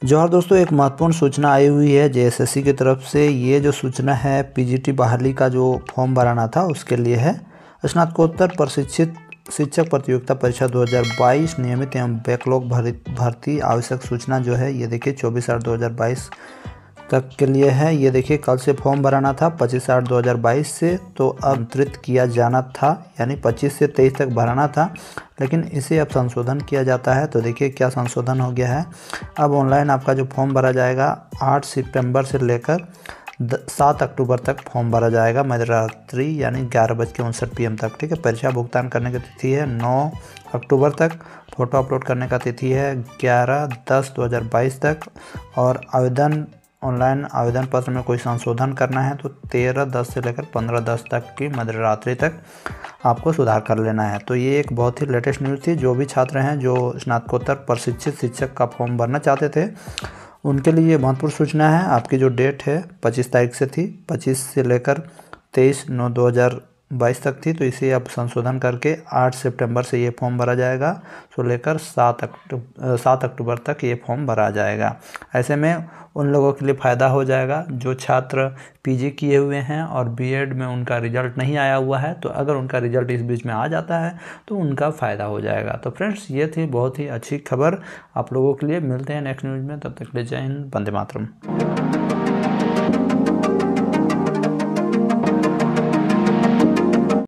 जौहर दोस्तों, एक महत्वपूर्ण सूचना आई हुई है जेएसएससी की तरफ से। ये जो सूचना है पीजीटी बहाली का जो फॉर्म भराना था उसके लिए है। स्नातकोत्तर प्रशिक्षित शिक्षक प्रतियोगिता परीक्षा 2022 नियमित एवं बैकलॉग भर्ती आवश्यक सूचना जो है ये देखिए 24/8/2022 तक के लिए है। ये देखिए कल से फॉर्म भराना था 25/8/2022 से, तो आमंत्रित किया जाना था, यानी 25 से 23 तक भराना था, लेकिन इसे अब संशोधन किया जाता है। तो देखिए क्या संशोधन हो गया है। अब ऑनलाइन आपका जो फॉर्म भरा जाएगा 8 सितंबर से लेकर 7 अक्टूबर तक फॉर्म भरा जाएगा मध्यरात्रि यानी 11:59 PM तक। ठीक है। परीक्षा भुगतान करने की तिथि है 9 अक्टूबर तक। फ़ोटो अपलोड करने का तिथि है 11/10/2022 तक। और ऑनलाइन आवेदन पत्र में कोई संशोधन करना है तो 13/10 से लेकर 15/10 तक की मध्यरात्रि तक आपको सुधार कर लेना है। तो ये एक बहुत ही लेटेस्ट न्यूज़ थी। जो भी छात्र हैं जो स्नातकोत्तर प्रशिक्षित शिक्षक का फॉर्म भरना चाहते थे उनके लिए ये महत्वपूर्ण सूचना है। आपकी जो डेट है 25 तारीख से थी, 25 से लेकर 23/9/2022 तक थी, तो इसे अब संशोधन करके 8 सितंबर से ये फॉर्म भरा जाएगा। तो लेकर 7 अक्टूबर तक ये फॉर्म भरा जाएगा। ऐसे में उन लोगों के लिए फ़ायदा हो जाएगा जो छात्र पीजी किए हुए हैं और बीएड में उनका रिजल्ट नहीं आया हुआ है। तो अगर उनका रिजल्ट इस बीच में आ जाता है तो उनका फ़ायदा हो जाएगा। तो फ्रेंड्स, ये थी बहुत ही अच्छी खबर आप लोगों के लिए। मिलते हैं नेक्स्ट न्यूज़ में, तब तक ले जय हिंद, वंदे मातरम।